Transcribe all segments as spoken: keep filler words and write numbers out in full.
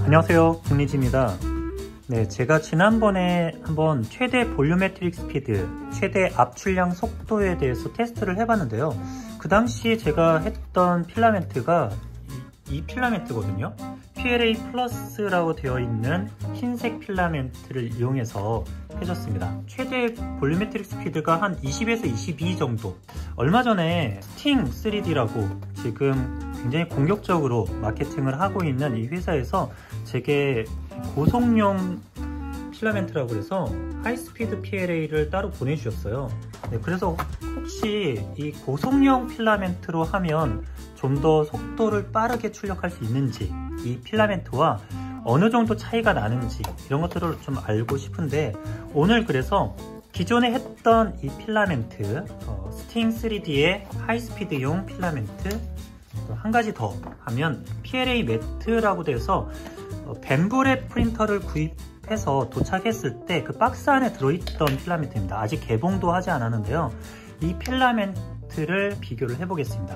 안녕하세요, 국리지입니다. 네, 제가 지난번에 한번 최대 볼륨메트릭 스피드, 최대 압출량 속도에 대해서 테스트를 해봤는데요. 그 당시에 제가 했던 필라멘트가 이, 이 필라멘트거든요. 피엘에이 플러스라고 되어 있는 흰색 필라멘트를 이용해서 해줬습니다. 최대 볼륨메트릭 스피드가 한 이십에서 이십이 정도. 얼마 전에 스팅 쓰리디라고 지금 굉장히 공격적으로 마케팅을 하고 있는 이 회사에서 제게 고속용 필라멘트라고 해서 하이스피드 피엘에이를 따로 보내주셨어요. 네, 그래서 혹시 이 고속용 필라멘트로 하면 좀 더 속도를 빠르게 출력할 수 있는지, 이 필라멘트와 어느 정도 차이가 나는지 이런 것들을 좀 알고 싶은데, 오늘 그래서 기존에 했던 이 필라멘트 어, 스팅 쓰리디의 하이스피드용 필라멘트 한 가지 더 하면 피엘에이 매트라고 돼서 어, 벤브랩 프린터를 구입해서 도착했을 때 그 박스 안에 들어있던 필라멘트입니다. 아직 개봉도 하지 않았는데요. 이 필라멘트를 비교를 해보겠습니다.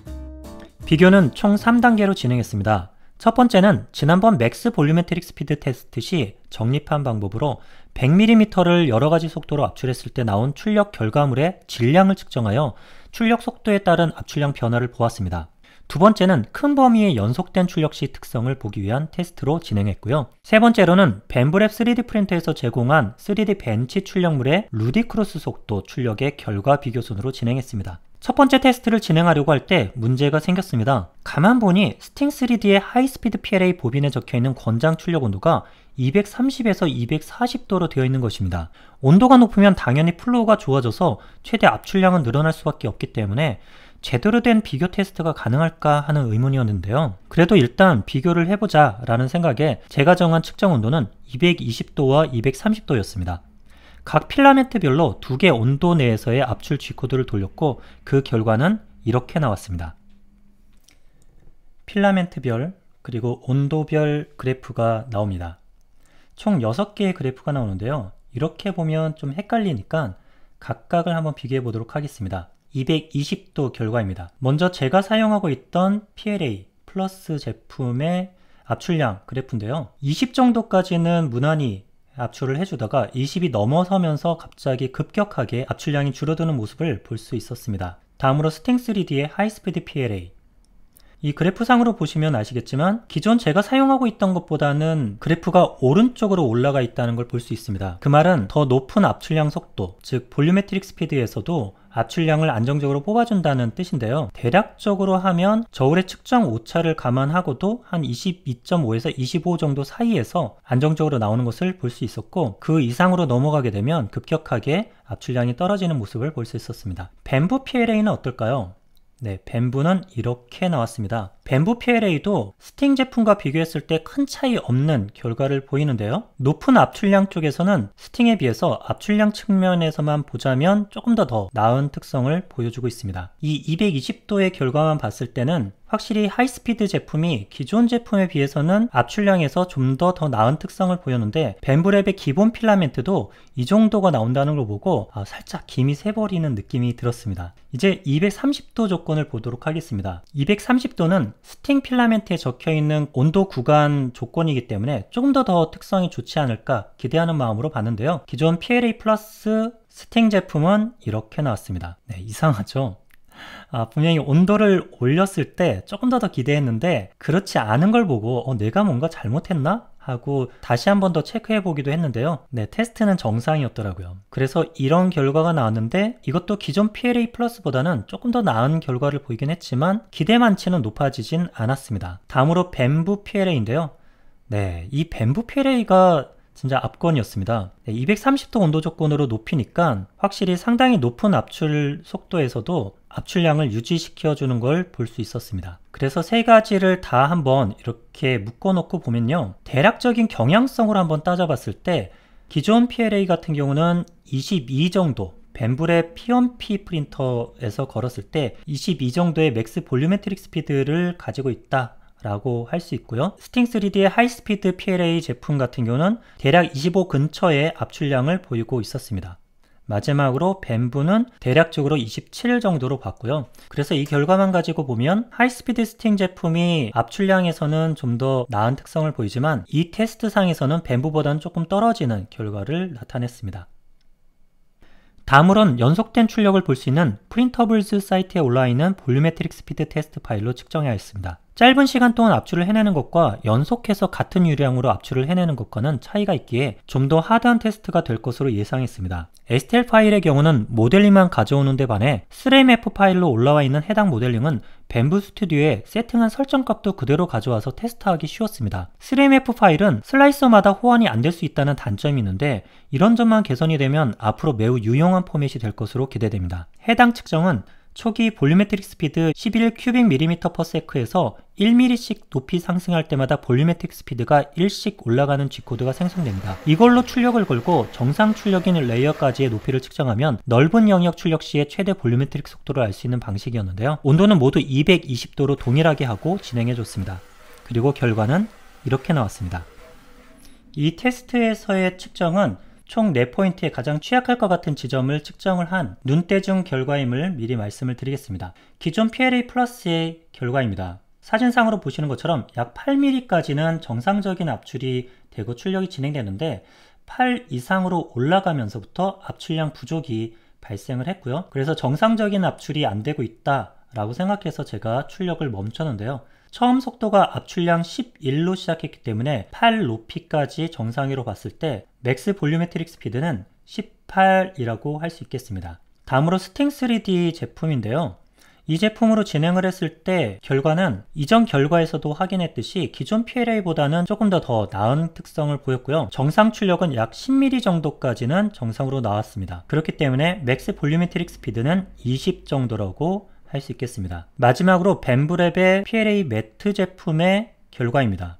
비교는 총 삼 단계로 진행했습니다. 첫 번째는 지난번 맥스 볼륨메트릭 스피드 테스트 시 정립한 방법으로 백 밀리미터를 여러가지 속도로 압출했을 때 나온 출력 결과물의 질량을 측정하여 출력 속도에 따른 압출량 변화를 보았습니다. 두 번째는 큰 범위의 연속된 출력 시 특성을 보기 위한 테스트로 진행했고요. 세 번째로는 벤브랩 쓰리디 프린터에서 제공한 쓰리디 벤치 출력물의 루디크로스 속도 출력의 결과 비교순으로 진행했습니다. 첫 번째 테스트를 진행하려고 할 때 문제가 생겼습니다. 가만 보니 스팅 쓰리디의 하이스피드 피엘에이 보빈에 적혀있는 권장 출력 온도가 이백삼십에서 이백사십 도로 되어 있는 것입니다. 온도가 높으면 당연히 플로우가 좋아져서 최대 압출량은 늘어날 수밖에 없기 때문에 제대로 된 비교 테스트가 가능할까 하는 의문이었는데요. 그래도 일단 비교를 해보자 라는 생각에 제가 정한 측정 온도는 이백이십 도와 이백삼십 도였습니다. 각 필라멘트별로 두 개 온도 내에서의 압출 G코드를 돌렸고 그 결과는 이렇게 나왔습니다. 필라멘트별 그리고 온도별 그래프가 나옵니다. 총 여섯 개의 그래프가 나오는데요. 이렇게 보면 좀 헷갈리니까 각각을 한번 비교해 보도록 하겠습니다. 이백이십 도 결과입니다. 먼저 제가 사용하고 있던 피엘에이 플러스 제품의 압출량 그래프인데요. 이십 정도까지는 무난히 압출을 해주다가 이십이 넘어서면서 갑자기 급격하게 압출량이 줄어드는 모습을 볼 수 있었습니다. 다음으로 스팅 쓰리디의 하이스피드 피엘에이. 이 그래프상으로 보시면 아시겠지만 기존 제가 사용하고 있던 것보다는 그래프가 오른쪽으로 올라가 있다는 걸 볼 수 있습니다. 그 말은 더 높은 압출량 속도, 즉 볼륨메트릭 스피드에서도 압출량을 안정적으로 뽑아준다는 뜻인데요. 대략적으로 하면 저울의 측정 오차를 감안하고도 한 이십이 점 오에서 이십오 정도 사이에서 안정적으로 나오는 것을 볼 수 있었고, 그 이상으로 넘어가게 되면 급격하게 압출량이 떨어지는 모습을 볼 수 있었습니다. 벤브 피엘에이는 어떨까요? 네, 벤브는 이렇게 나왔습니다. 벤브 피엘에이도 스팅 제품과 비교했을 때 큰 차이 없는 결과를 보이는데요. 높은 압출량 쪽에서는 스팅에 비해서 압출량 측면에서만 보자면 조금 더 더 나은 특성을 보여주고 있습니다. 이 이백이십 도의 결과만 봤을 때는 확실히 하이스피드 제품이 기존 제품에 비해서는 압출량에서 좀 더 더 나은 특성을 보였는데, 벤브랩의 기본 필라멘트도 이 정도가 나온다는 걸 보고 아, 살짝 김이 새버리는 느낌이 들었습니다. 이제 이백삼십 도 조건을 보도록 하겠습니다. 이백삼십 도는 스팅 필라멘트에 적혀있는 온도 구간 조건이기 때문에 조금 더 더 특성이 좋지 않을까 기대하는 마음으로 봤는데요. 기존 피엘에이 플러스 스팅 제품은 이렇게 나왔습니다. 네, 이상하죠? 아, 분명히 온도를 올렸을 때 조금 더 더 기대했는데 그렇지 않은 걸 보고 어, 내가 뭔가 잘못했나? 하고 다시 한 번 더 체크해 보기도 했는데요. 네, 테스트는 정상이었더라고요. 그래서 이런 결과가 나왔는데 이것도 기존 피엘에이 플러스보다는 조금 더 나은 결과를 보이긴 했지만 기대만치는 높아지진 않았습니다. 다음으로 벤브 피엘에이인데요. 네, 이 벤브 피엘에이가 진짜 압권이었습니다. 네, 이백삼십 도 온도 조건으로 높이니까 확실히 상당히 높은 압출 속도에서도 압출량을 유지시켜주는 걸 볼 수 있었습니다. 그래서 세 가지를 다 한번 이렇게 묶어놓고 보면요. 대략적인 경향성을 한번 따져봤을 때 기존 피엘에이 같은 경우는 이십이 정도, 벤브랩 피원피 프린터에서 걸었을 때 이십이 정도의 맥스 볼륨메트릭 스피드를 가지고 있다 라고 할 수 있고요. 스팅 쓰리디의 하이스피드 피엘에이 제품 같은 경우는 대략 이십오 근처의 압출량을 보이고 있었습니다. 마지막으로 밴부는 대략적으로 이십칠 정도로 봤고요. 그래서 이 결과만 가지고 보면 하이스피드 스팅 제품이 압출량에서는 좀 더 나은 특성을 보이지만 이 테스트상에서는 밴부보다는 조금 떨어지는 결과를 나타냈습니다. 다음으론 연속된 출력을 볼 수 있는 프린터블즈 사이트에 올라와 있는 볼유메트릭 스피드 테스트 파일로 측정해야 했습니다. 짧은 시간 동안 압출을 해내는 것과 연속해서 같은 유량으로 압출을 해내는 것과는 차이가 있기에 좀 더 하드한 테스트가 될 것으로 예상했습니다. 에스티엘 파일의 경우는 모델링만 가져오는 데 반해 쓰리엠에프 파일로 올라와 있는 해당 모델링은 밴부 스튜디오에 세팅한 설정값도 그대로 가져와서 테스트하기 쉬웠습니다. 쓰리엠에프 파일은 슬라이서마다 호환이 안 될 수 있다는 단점이 있는데 이런 점만 개선이 되면 앞으로 매우 유용한 포맷이 될 것으로 기대됩니다. 해당 측정은 초기 볼유메트릭 스피드 십일 큐빅 밀리미터 퍼 세크에서 일 밀리미터씩 높이 상승할 때마다 볼유메트릭 스피드가 일씩 올라가는 G코드가 생성됩니다. 이걸로 출력을 걸고 정상 출력인 레이어까지의 높이를 측정하면 넓은 영역 출력 시의 최대 볼유메트릭 속도를 알 수 있는 방식이었는데요. 온도는 모두 이백이십 도로 동일하게 하고 진행해줬습니다. 그리고 결과는 이렇게 나왔습니다. 이 테스트에서의 측정은 총 네 포인트에 가장 취약할 것 같은 지점을 측정을 한 눈대중 결과임을 미리 말씀을 드리겠습니다. 기존 피엘에이 플러스의 결과입니다. 사진상으로 보시는 것처럼 약 팔 밀리미터까지는 정상적인 압출이 되고 출력이 진행되는데 팔 이상으로 올라가면서부터 압출량 부족이 발생을 했고요. 그래서 정상적인 압출이 안 되고 있다 라고 생각해서 제가 출력을 멈췄는데요. 처음 속도가 압출량 십일로 시작했기 때문에 팔 높이까지 정상으로 봤을 때 맥스 볼유메트릭 스피드는 십팔이라고 할 수 있겠습니다. 다음으로 스팅 쓰리디 제품인데요. 이 제품으로 진행을 했을 때 결과는 이전 결과에서도 확인했듯이 기존 피엘에이보다는 조금 더 더 나은 특성을 보였고요. 정상 출력은 약 십 밀리미터 정도까지는 정상으로 나왔습니다. 그렇기 때문에 맥스 볼유메트릭 스피드는 이십 정도라고 할 수 있겠습니다. 마지막으로 밴부랩의 피엘에이 매트 제품의 결과입니다.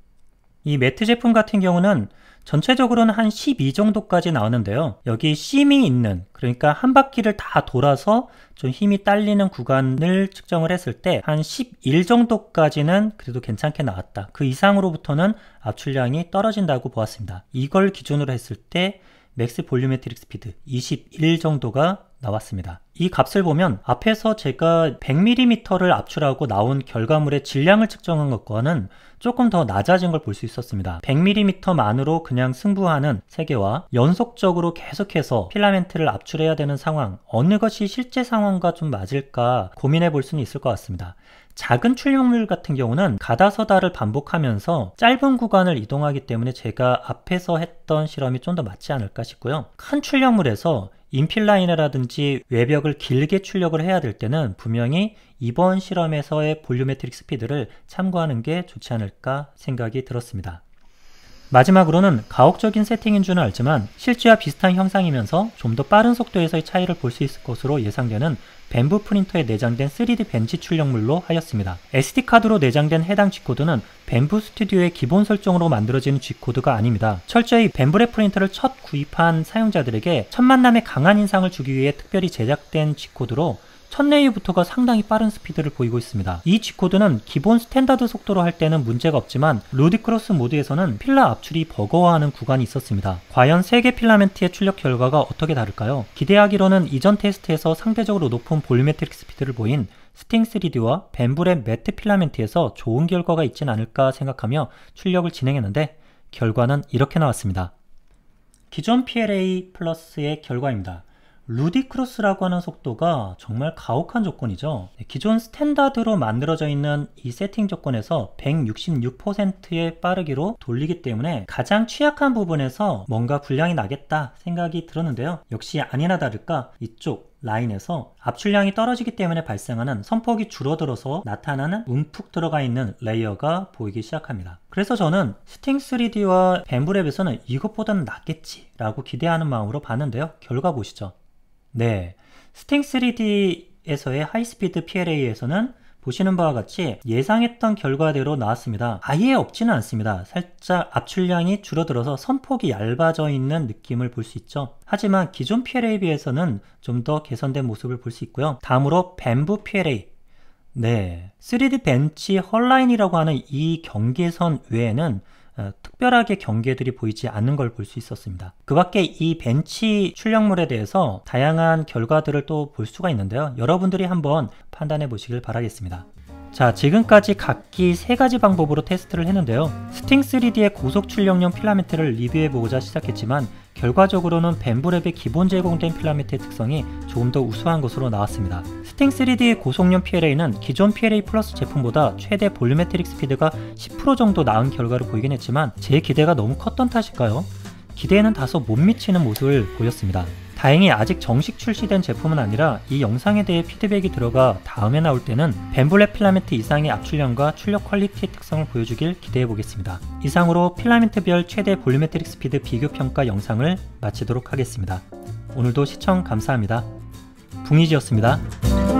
이 매트 제품 같은 경우는 전체적으로는 한 십이 정도까지 나오는데요. 여기 심이 있는, 그러니까 한 바퀴를 다 돌아서 좀 힘이 딸리는 구간을 측정을 했을 때 한 십일 정도까지는 그래도 괜찮게 나왔다. 그 이상으로부터는 압출량이 떨어진다고 보았습니다. 이걸 기준으로 했을 때 맥스 볼유메트릭 스피드 이십일 정도가 나왔습니다. 이 값을 보면 앞에서 제가 백 밀리미터를 압출하고 나온 결과물의 질량을 측정한 것과는 조금 더 낮아진 걸 볼 수 있었습니다. 백 밀리미터만으로 그냥 승부하는 세계와 연속적으로 계속해서 필라멘트를 압출해야 되는 상황, 어느 것이 실제 상황과 좀 맞을까 고민해 볼 수는 있을 것 같습니다. 작은 출력물 같은 경우는 가다서다를 반복하면서 짧은 구간을 이동하기 때문에 제가 앞에서 했던 실험이 좀 더 맞지 않을까 싶고요. 큰 출력물에서 인필라이너라든지 외벽을 길게 출력을 해야 될 때는 분명히 이번 실험에서의 볼유메트릭 스피드를 참고하는 게 좋지 않을까 생각이 들었습니다. 마지막으로는 가혹적인 세팅인 줄은 알지만 실제와 비슷한 형상이면서 좀 더 빠른 속도에서의 차이를 볼 수 있을 것으로 예상되는 밴부 프린터에 내장된 쓰리디 벤치 출력물로 하였습니다. 에스디카드로 내장된 해당 G코드는 밴부 스튜디오의 기본 설정으로 만들어지는 G코드가 아닙니다. 철저히 밴부랩 프린터를 첫 구입한 사용자들에게 첫 만남에 강한 인상을 주기 위해 특별히 제작된 G코드로 첫 레이부터가 상당히 빠른 스피드를 보이고 있습니다. 이 G코드는 기본 스탠다드 속도로 할 때는 문제가 없지만 루디크로스 모드에서는 필라 압출이 버거워하는 구간이 있었습니다. 과연 세 개 필라멘트의 출력 결과가 어떻게 다를까요? 기대하기로는 이전 테스트에서 상대적으로 높은 볼유메트릭 스피드를 보인 스팅 쓰리디와 밴부랩 매트 필라멘트에서 좋은 결과가 있진 않을까 생각하며 출력을 진행했는데 결과는 이렇게 나왔습니다. 기존 피엘에이 플러스의 결과입니다. 루디크로스라고 하는 속도가 정말 가혹한 조건이죠. 기존 스탠다드로 만들어져 있는 이 세팅 조건에서 백육십육 퍼센트의 빠르기로 돌리기 때문에 가장 취약한 부분에서 뭔가 불량이 나겠다 생각이 들었는데요. 역시 아니나 다를까 이쪽 라인에서 압출량이 떨어지기 때문에 발생하는 선폭이 줄어들어서 나타나는 움푹 들어가 있는 레이어가 보이기 시작합니다. 그래서 저는 스팅 쓰리디와 밴부랩에서는 이것보다는 낫겠지 라고 기대하는 마음으로 봤는데요. 결과 보시죠. 네, 스팅 쓰리디에서의 하이스피드 피엘에이에서는 보시는 바와 같이 예상했던 결과대로 나왔습니다. 아예 없지는 않습니다. 살짝 압출량이 줄어들어서 선폭이 얇아져 있는 느낌을 볼 수 있죠. 하지만 기존 피엘에이에 비해서는 좀 더 개선된 모습을 볼 수 있고요. 다음으로 밴부 피엘에이. 네, 쓰리디 벤치 헐라인이라고 하는 이 경계선 외에는 어, 특별하게 경계들이 보이지 않는 걸 볼 수 있었습니다. 그 밖에 이 벤치 출력물에 대해서 다양한 결과들을 또 볼 수가 있는데요. 여러분들이 한번 판단해 보시길 바라겠습니다. 자, 지금까지 각기 세 가지 방법으로 테스트를 했는데요. 스팅 쓰리디의 고속 출력용 필라멘트를 리뷰해보고자 시작했지만 결과적으로는 벤브랩의 기본 제공된 필라멘트의 특성이 조금 더 우수한 것으로 나왔습니다. 스팅 쓰리디의 고속용 피엘에이는 기존 피엘에이 플러스 제품보다 최대 볼유메트릭 스피드가 십 퍼센트 정도 나은 결과를 보이긴 했지만 제 기대가 너무 컸던 탓일까요? 기대에는 다소 못 미치는 모습을 보였습니다. 다행히 아직 정식 출시된 제품은 아니라 이 영상에 대해 피드백이 들어가 다음에 나올 때는 벤블랩 필라멘트 이상의 압출량과 출력 퀄리티의 특성을 보여주길 기대해 보겠습니다. 이상으로 필라멘트별 최대 볼유메트릭 스피드 비교평가 영상을 마치도록 하겠습니다. 오늘도 시청 감사합니다. 붕이지였습니다.